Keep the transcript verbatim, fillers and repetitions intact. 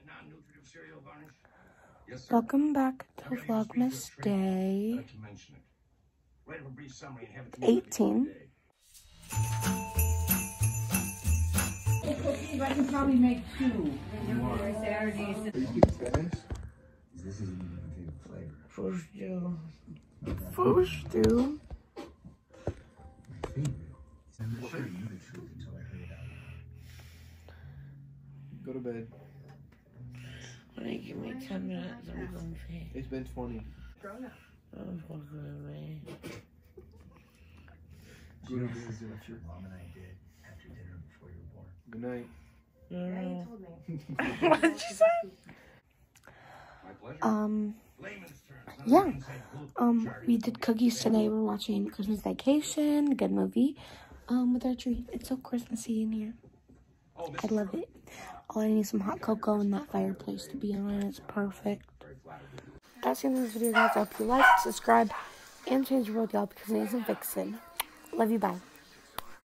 Welcome back to Vlogmas Day eighteen. I can probably make two. Saturdays. This isn't even my favorite flavor. Fish stew. Fish stew. My favorite. I'm sure you the truth until I heard it out. Go to bed. When I give me ten minutes, I'm going to pay. It's been twenty. Grown up. I'm fucking with me. You know, this is what your mom and I did after dinner before you were born. Good night. Yeah, you told me. What did she say? Um, yeah. Um, we did cookies today. We're watching Christmas Vacation, good movie. Um, with our tree. It's so Christmassy in here. I love it. Oh, I need some hot cocoa in that fireplace to be on. It's perfect. That's the end of this video, guys. I hope you like, subscribe, and change your world, y'all, because it is a vixen. Love you, bye.